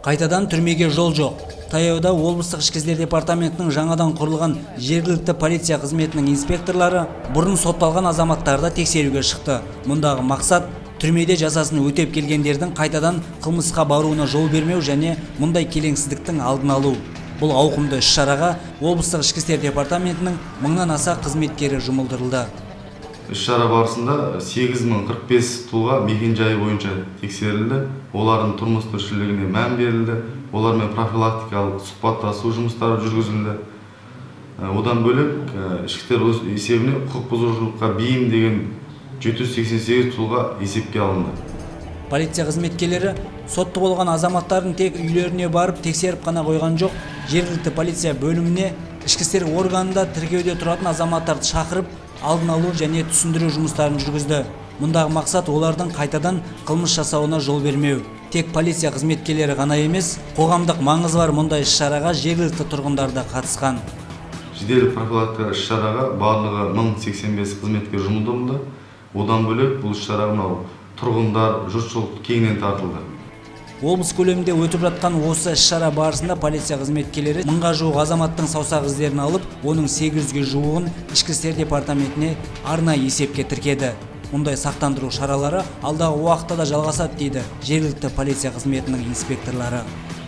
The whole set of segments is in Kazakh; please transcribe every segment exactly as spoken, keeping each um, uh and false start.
Кайтадан түрмеге жол жоқ. Таяуда облыстық ішкі істер департаментінің жаңадан құрылған жергілікті полиция қызметінің инспекторлары бұрын сотталған азаматтарды тексеруге шықты. Мұндағы мақсат түрмеде жазасын өтеп келгендердің қайтадан қылмысқа баруына жол бермеу және мұндай келеңсіздіктің алдын алу. Бұл ауқымды іс-шараға облыстық ішкі істер департаментінің мыңнан аса қызметкері жұмылдырылды. Іс-шара барысында сегіз мың қырық бес тұлға мекен-жайы бойынша тексерілді. Олардың тұрмыс тіршілігіне мән берілді. Олармен профилактикалық сұхбаттасу жұмыстары жүргізілді. Одан бөлек ішкі істер есебіне құқық бұзушылыққа бейім деген жеті жүз сексен сегіз тұлға есепке алынды. Полиция қызметкерлері сотты болған азаматтардың тек үйлеріне барып тексеріп қана қойған жоқ, жергілікті полиция бөліміне ішкі істер органында тіркеуде тұратын азаматтарды шақырып, алдын алу және түсіндіру жұмыстарын жүргізді. Мұндағы мақсат олардың қайтадан қылмыс жасауына жол бермеу. Тек полиция қызметкерлері ғана емес, қоғамдық маңызы бар мұндай іс-шараға жергілікті тұрғындар да қатысқан. Жедел профилактика іс-шараға барлығы мың сексен бес қызметкер жұмылдырылды. Одан бөлек бұл іс-шараға тұрғындар, жұртшылық кеңінен тартылды. Облыс көлемінде өтіп жатқан осы іс-шара барысында полиция қызметкерлері мыңға жуық азаматтың саусақ іздерін алып, оның сегіз жүзге жуығын ішкі істер департаментіне арнайы есепке тіркеді. Мұндай сақтандыру шаралары алдағы уақытта да жалғасады дейді жергілікті полиция қызметінің инспекторлары.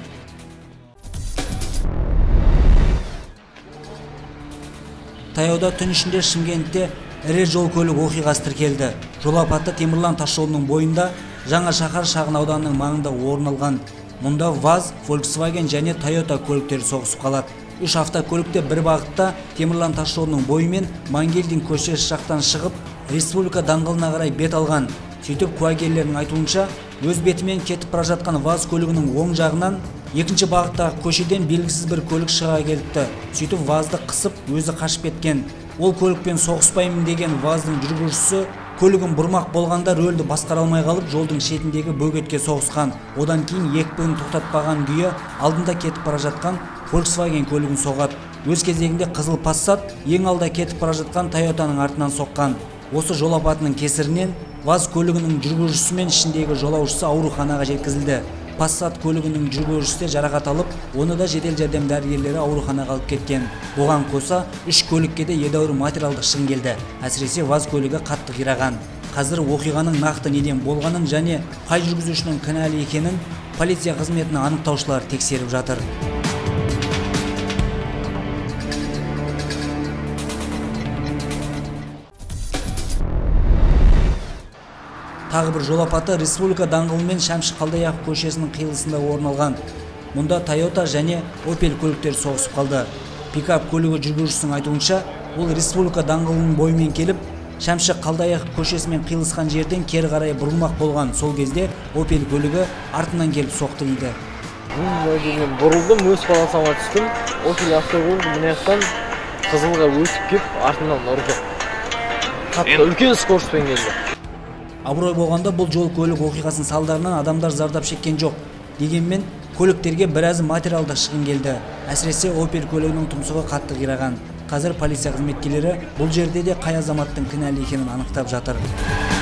Таяуда түн ішінде Шымкентте ірі жол көлік оқиғасы тіркелді. Жол апаты Темірлан тасжолының бойында Жаңа шаһар шағын ауданының маңында орын алған. Мұнда ВАЗ, Volkswagen және Toyota көліктері соғысып қалады. Үш автокөлікте бір бағытта Темірлан тасжолының бойымен Мангелдин көшесі жақтан шығып, Республика даңғылына қарай бет алған. Сөйтіп куәгерлердің айтуынша, өз бетімен кетіп бара жатқан ВАЗ көлігінің оң жағынан екінші бағыттағы көшеден белгісіз бір көлік шыға келіпті. Сөйтіп ВАЗды қысып, өзі қашып кеткен. Ол көлікпен соғыспаймын деген ВАЗдың жүргізушісі көлігін бұрмақ болғанда рөлді басқара алмай қалып, жолдың шетіндегі бөгетке соғысқан. Одан кейін екпінін тоқтатпаған күйі алдында кетіп бара жатқан Volkswagen көлігін соғады. Өз кезегінде қызыл Passat ең алда кетіп бара жатқан Toyotаның артынан соққан. Осы жол апатының кесірінен ВАЗ көлігінің жүргізушісі мен ішіндегі жолаушысы ауруханаға жеткізілді. Passat көлігінің жүргізушісі жарақат алып, оны да жедел жәрдем дәрігерлері ауруханаға алып кеткен. Бұған қоса үш көлікке де едәуір материалдық шығын келді. Әсіресе ВАЗ көлігі қатты қираған. Қазір оқиғаның нақты неден болғанын және қай жүргізушінің кінәлі екенін полиция қызметінің анықтаушылары тексеріп жатыр. Тағы бір жол апаты Республика даңғылы мен Шәмші Қалдаяқов көшесінің қиылысында орын алған. Мұнда Toyota және Opel көліктері соғысып қалды. Пикап көлігі жүргізушісінің айтуынша, ол Республика даңғылының бойымен келіп, Шәмші Қалдаяқов көшесімен қиылысқан жерден кері қарай бұрылмақ болған. Сол кезде Opel көлігі артынан келіп соқты дейді. Мен бұрылдым, өз балансама түстім. Opel автокөлігі мына жақтан қызылға өтіп кеп, артынан ұрды. Қатты үлкен скоростьпен келді. Абырой болғанда бұл жол көлік оқиғасының салдарынан адамдар зардап шеккен жоқ. Дегенмен көліктерге біраз материалдық шығын келді. Әсіресе Opel көлігінің тұмсығы қатты қираған. Қазір полиция қызметкерлері бұл жерде де қай азаматтың кінәлі екенін анықтап жатыр.